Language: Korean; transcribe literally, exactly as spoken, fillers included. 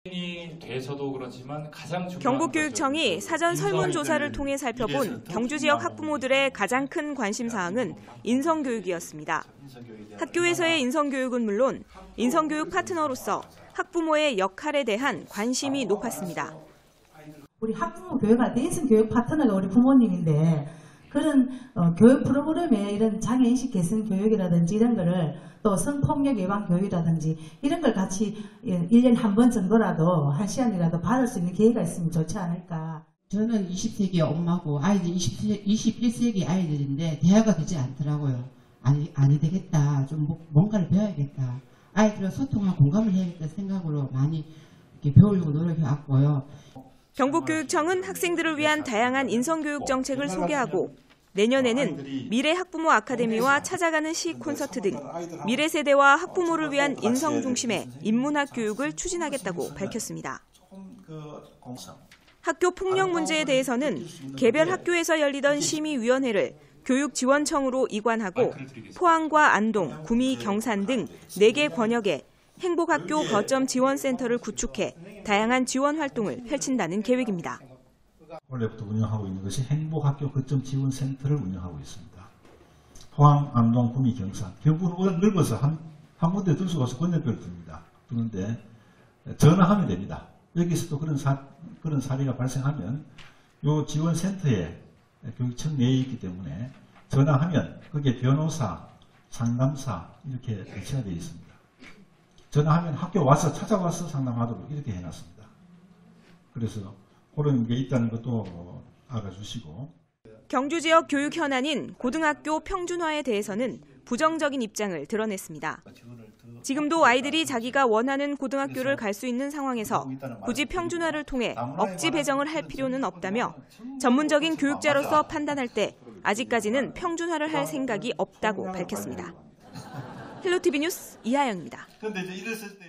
돼서도 그렇지만 가장 경북교육청이 사전 설문조사를 통해 살펴본 경주 지역 학부모들의 가장 큰 관심 사항은 인성교육이었습니다. 학교에서의 인성교육은 물론 인성교육 파트너로서 학부모의 역할에 대한 관심이 높았습니다. 우리 학부모 교육할 때 인성교육 파트너가 우리 부모님인데 그런 어, 교육 프로그램에 이런 장애인식 개선 교육이라든지 이런 거를 또 성폭력 예방 교육이라든지 이런 걸 같이 일 년에 한 번 정도라도 한 시간이라도 받을 수 있는 기회가 있으면 좋지 않을까. 저는 이십 세기 엄마고 아이들 이십일 세기 아이들인데 대화가 되지 않더라고요. 아니, 아니 되겠다. 좀 뭔가를 배워야겠다. 아이들과 소통하고 공감을 해야겠다 생각으로 많이 이렇게 배우려고 노력해왔고요. 경북교육청은 학생들을 위한 다양한 인성교육 정책을 소개하고 내년에는 미래 학부모 아카데미와 찾아가는 시 콘서트 등 미래 세대와 학부모를 위한 인성 중심의 인문학 교육을 추진하겠다고 밝혔습니다. 학교 폭력 문제에 대해서는 개별 학교에서 열리던 심의위원회를 교육지원청으로 이관하고 포항과 안동, 구미, 경산 등 네 개 권역에 행복학교 거점 지원센터를 구축해 다양한 지원 활동을 펼친다는 계획입니다. 원래부터 운영하고 있는 것이 행복학교 거점 지원센터를 운영하고 있습니다. 포항, 안동, 구미, 경산. 경북은 넓어서 한, 한 군데 둘 수가 없어 건너편을 듭니다. 그런데 전화하면 됩니다. 여기서도 그런, 사, 그런 사례가 발생하면 이 지원센터에 교육청 내에 있기 때문에 전화하면 거기에 변호사, 상담사 이렇게 배치가 되어 있습니다. 전화하면 학교 와서 찾아와서 상담하도록 이렇게 해놨습니다. 그래서 그런 게 있다는 것도 알아주시고. 경주 지역 교육 현안인 고등학교 평준화에 대해서는 부정적인 입장을 드러냈습니다. 지금도 아이들이 자기가 원하는 고등학교를 갈 수 있는 상황에서 굳이 평준화를 통해 억지 배정을 할 필요는 없다며 전문적인 교육자로서 판단할 때 아직까지는 평준화를 할 생각이 없다고 밝혔습니다. 헬로티비 뉴스 이하영입니다.